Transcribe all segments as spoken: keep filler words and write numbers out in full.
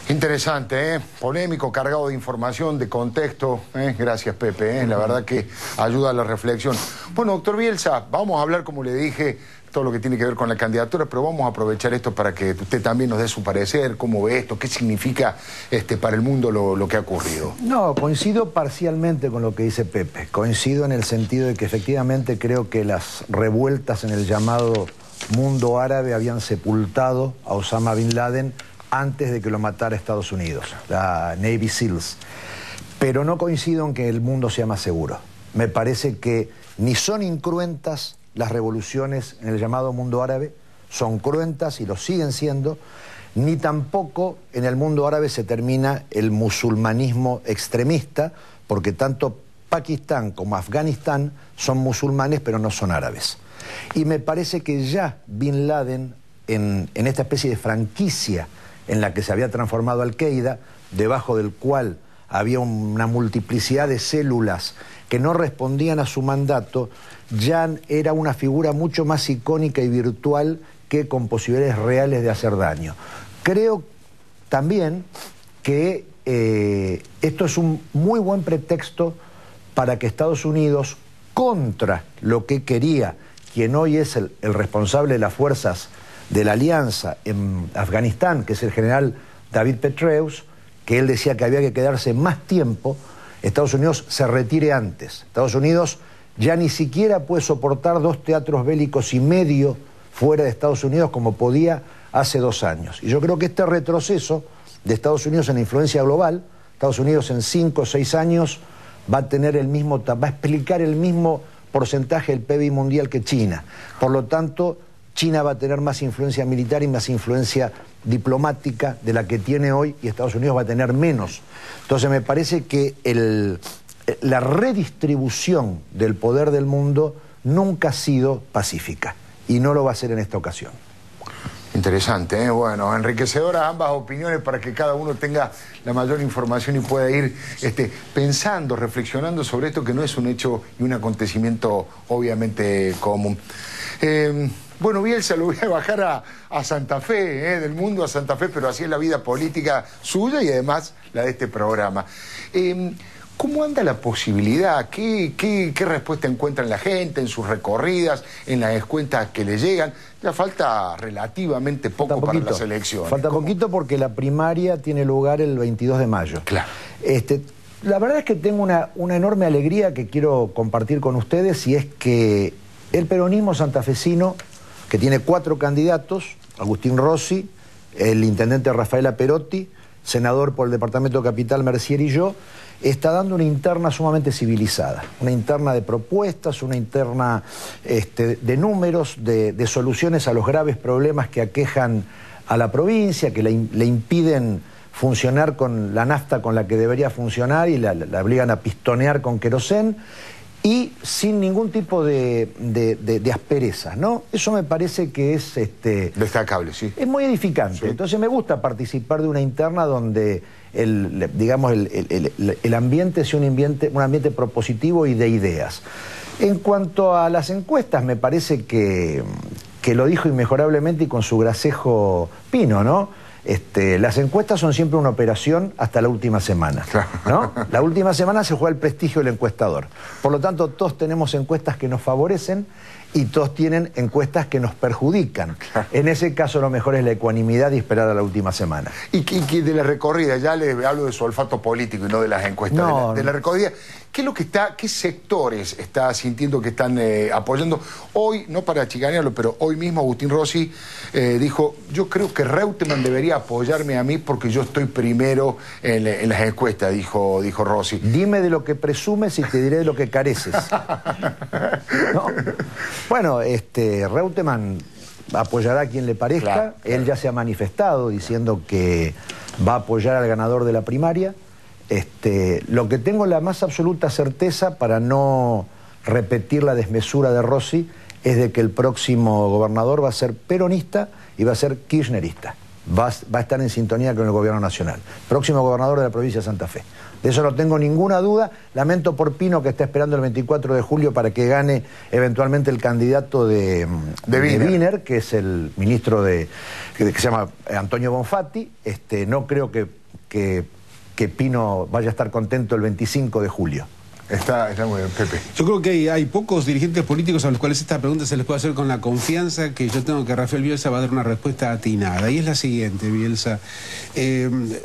Interesante, ¿eh? Polémico, cargado de información, de contexto. ¿eh? Gracias, Pepe. ¿eh? La verdad que ayuda a la reflexión. Bueno, doctor Bielsa, vamos a hablar, como le dije, todo lo que tiene que ver con la candidatura, pero vamos a aprovechar esto para que usted también nos dé su parecer, cómo ve esto, qué significa este, para el mundo lo, lo que ha ocurrido. No, coincido parcialmente con lo que dice Pepe. Coincido en el sentido de que efectivamente creo que las revueltas en el llamado mundo árabe habían sepultado a Osama Bin Laden antes de que lo matara Estados Unidos, la Navy SEALs. Pero no coincido en que el mundo sea más seguro. Me parece que ni son incruentas las revoluciones en el llamado mundo árabe, son cruentas y lo siguen siendo, ni tampoco en el mundo árabe se termina el musulmanismo extremista, porque tanto Pakistán como Afganistán son musulmanes pero no son árabes. Y me parece que ya Bin Laden, en, en esta especie de franquicia en la que se había transformado Al-Qaeda, debajo del cual había una multiplicidad de células que no respondían a su mandato, ya era una figura mucho más icónica y virtual que con posibilidades reales de hacer daño. Creo también que eh, esto es un muy buen pretexto para que Estados Unidos, contra lo que quería quien hoy es el, el responsable de las fuerzas de la alianza en Afganistán, que es el general David Petraeus, que él decía que había que quedarse más tiempo, Estados Unidos se retire antes. Estados Unidos ya ni siquiera puede soportar dos teatros bélicos y medio fuera de Estados Unidos como podía hace dos años. Y yo creo que este retroceso de Estados Unidos en la influencia global, Estados Unidos en cinco o seis años va a tener el mismo, va a explicar el mismo porcentaje del P I B mundial que China. Por lo tanto, China va a tener más influencia militar y más influencia diplomática de la que tiene hoy, y Estados Unidos va a tener menos. Entonces me parece que el, la redistribución del poder del mundo nunca ha sido pacífica, y no lo va a ser en esta ocasión. Interesante, ¿eh? Bueno, enriquecedoras ambas opiniones para que cada uno tenga la mayor información y pueda ir este, pensando, reflexionando sobre esto, que no es un hecho y un acontecimiento obviamente común. Eh, bueno, Bielsa, lo voy a bajar a, a Santa Fe, ¿eh? Del mundo a Santa Fe, pero así es la vida política suya y además la de este programa. Eh, ¿Cómo anda la posibilidad? ¿Qué, qué, qué respuesta encuentra la gente en sus recorridas, en las cuentas que le llegan? Ya falta relativamente poco falta para las elecciones. Falta ¿Cómo? poquito porque la primaria tiene lugar el veintidós de mayo. Claro. Este, la verdad es que tengo una, una enorme alegría que quiero compartir con ustedes, y es que el peronismo santafesino, que tiene cuatro candidatos, Agustín Rossi, el intendente Rafaela Perotti, senador por el departamento de Capital Mercier y yo, está dando una interna sumamente civilizada, una interna de propuestas, una interna este, de números, de, de soluciones a los graves problemas que aquejan a la provincia, que le, le impiden funcionar con la nafta con la que debería funcionar y la, la obligan a pistonear con querosén, y sin ningún tipo de, de, de, de asperezas, ¿no? Eso me parece que es... Este, destacable, sí. Es muy edificante. Sí. Entonces me gusta participar de una interna donde, el, digamos, el, el, el, el ambiente sea un ambiente, un ambiente propositivo y de ideas. En cuanto a las encuestas, me parece que, que lo dijo inmejorablemente y con su gracejo Pino, ¿no? Este, las encuestas son siempre una operación hasta la última semana, ¿no? La última semana se juega el prestigio del encuestador. Por lo tanto, todos tenemos encuestas que nos favorecen y todos tienen encuestas que nos perjudican. En ese caso, lo mejor es la ecuanimidad y esperar a la última semana. Y que, que de la recorrida, ya le hablo de su olfato político y no de las encuestas, no, de, la, de la recorrida, ¿qué es lo que está, qué sectores está sintiendo que están eh, apoyando? Hoy, no para chicanearlo, pero hoy mismo Agustín Rossi eh, dijo, yo creo que Reutemann debería apoyarme a mí porque yo estoy primero en, en las encuestas, dijo, dijo Rossi. Dime de lo que presumes y te diré de lo que careces. ¿No? Bueno, este, Reutemann apoyará a quien le parezca. Claro, claro. Él ya se ha manifestado diciendo que va a apoyar al ganador de la primaria. Este, lo que tengo la más absoluta certeza, para no repetir la desmesura de Rossi, es de que el próximo gobernador va a ser peronista y va a ser kirchnerista. Va, va a estar en sintonía con el gobierno nacional. Próximo gobernador de la provincia de Santa Fe. De eso no tengo ninguna duda. Lamento por Pino, que está esperando el veinticuatro de julio para que gane eventualmente el candidato de, de, de Wiener, que es el ministro de, que, que se llama Antonio Bonfatti. Este, no creo que que, que Pino vaya a estar contento el veinticinco de julio. Está, está muy bien, Pepe. Yo creo que hay, hay pocos dirigentes políticos a los cuales esta pregunta se les puede hacer con la confianza que yo tengo que Rafael Bielsa va a dar una respuesta atinada. Y es la siguiente, Bielsa. Eh,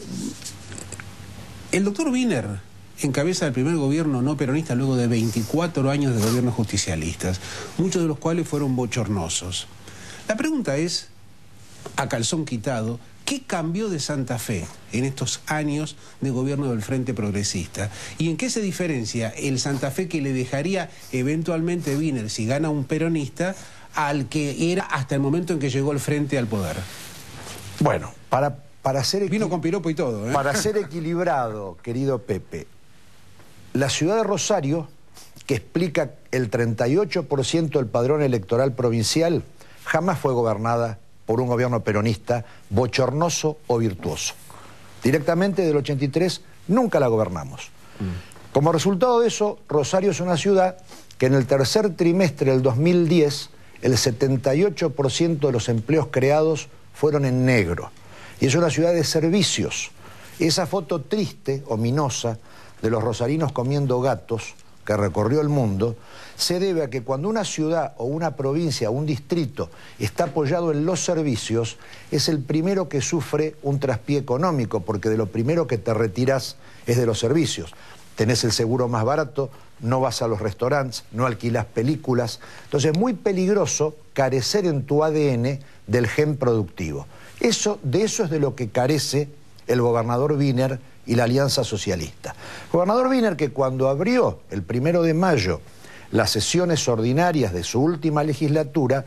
el doctor Wiener encabeza el primer gobierno no peronista luego de veinticuatro años de gobiernos justicialistas, muchos de los cuales fueron bochornosos. La pregunta es, a calzón quitado, ¿qué cambió de Santa Fe en estos años de gobierno del Frente Progresista? ¿Y en qué se diferencia el Santa Fe que le dejaría eventualmente Wiener si gana un peronista al que era hasta el momento en que llegó el Frente al poder? Bueno, para, para ser... Vino con piropo y todo, ¿eh? Para ser equilibrado, querido Pepe, la ciudad de Rosario, que explica el treinta y ocho por ciento del padrón electoral provincial, jamás fue gobernada por un gobierno peronista bochornoso o virtuoso. Directamente del ochenta y tres nunca la gobernamos. Mm. Como resultado de eso, Rosario es una ciudad que en el tercer trimestre del dos mil diez el setenta y ocho por ciento de los empleos creados fueron en negro. Y es una ciudad de servicios. Esa foto triste, ominosa, de los rosarinos comiendo gatos que recorrió el mundo, se debe a que cuando una ciudad o una provincia o un distrito está apoyado en los servicios, es el primero que sufre un traspié económico, porque de lo primero que te retiras es de los servicios. Tenés el seguro más barato, no vas a los restaurantes, no alquilás películas. Entonces es muy peligroso carecer en tu A D N del gen productivo. Eso, de eso es de lo que carece el gobernador Wiener y la Alianza Socialista. El gobernador Wiener, que cuando abrió el primero de mayo las sesiones ordinarias de su última legislatura,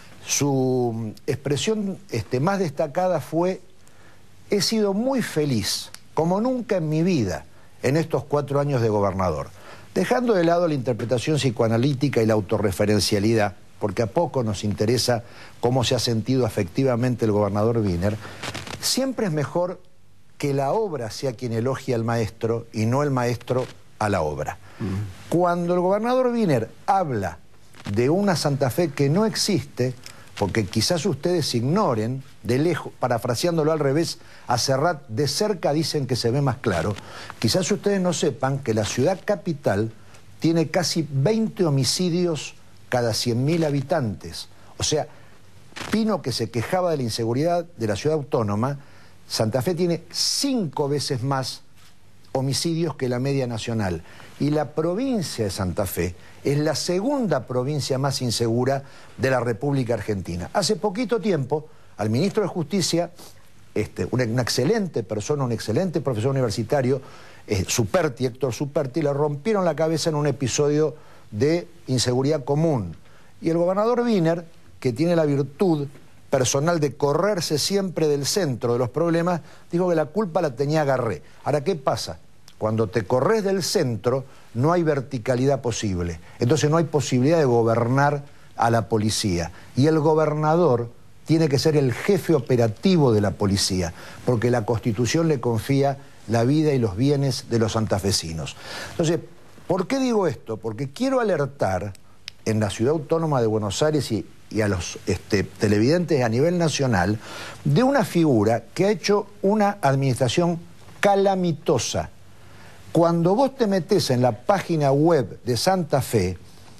su expresión este, más destacada fue: he sido muy feliz, como nunca en mi vida, en estos cuatro años de gobernador. Dejando de lado la interpretación psicoanalítica y la autorreferencialidad, porque a poco nos interesa cómo se ha sentido afectivamente el gobernador Wiener, siempre es mejor que la obra sea quien elogie al maestro y no el maestro a la obra. Mm. Cuando el gobernador Wiener habla de una Santa Fe que no existe, porque quizás ustedes ignoren, de lejos, parafraseándolo al revés, a Serrat de cerca dicen que se ve más claro, quizás ustedes no sepan que la ciudad capital tiene casi veinte homicidios cada cien mil habitantes. O sea, Pino, que se quejaba de la inseguridad de la ciudad autónoma, Santa Fe tiene cinco veces más homicidios que la media nacional. Y la provincia de Santa Fe es la segunda provincia más insegura de la República Argentina. Hace poquito tiempo, al ministro de Justicia, este, una, una excelente persona, un excelente profesor universitario, eh, Superti, Héctor Superti, le rompieron la cabeza en un episodio de inseguridad común. Y el gobernador Wiener, que tiene la virtud personal de correrse siempre del centro de los problemas, dijo que la culpa la tenía Garré. Ahora, ¿qué pasa? Cuando te corres del centro, no hay verticalidad posible. Entonces no hay posibilidad de gobernar a la policía. Y el gobernador tiene que ser el jefe operativo de la policía, porque la Constitución le confía la vida y los bienes de los santafesinos. Entonces, ¿por qué digo esto? Porque quiero alertar en la Ciudad Autónoma de Buenos Aires y y a los este, televidentes a nivel nacional, de una figura que ha hecho una administración calamitosa. Cuando vos te metés en la página web de Santa Fe,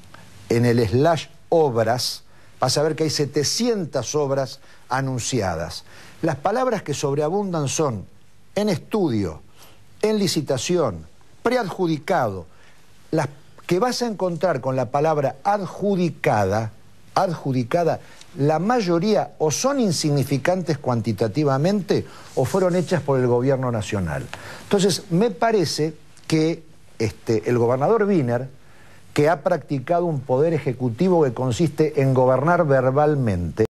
en el slash obras, vas a ver que hay setecientas obras anunciadas. Las palabras que sobreabundan son en estudio, en licitación, preadjudicado. Las que vas a encontrar con la palabra adjudicada, adjudicada, la mayoría o son insignificantes cuantitativamente o fueron hechas por el gobierno nacional. Entonces, me parece que este, el gobernador Wiener, que ha practicado un poder ejecutivo que consiste en gobernar verbalmente,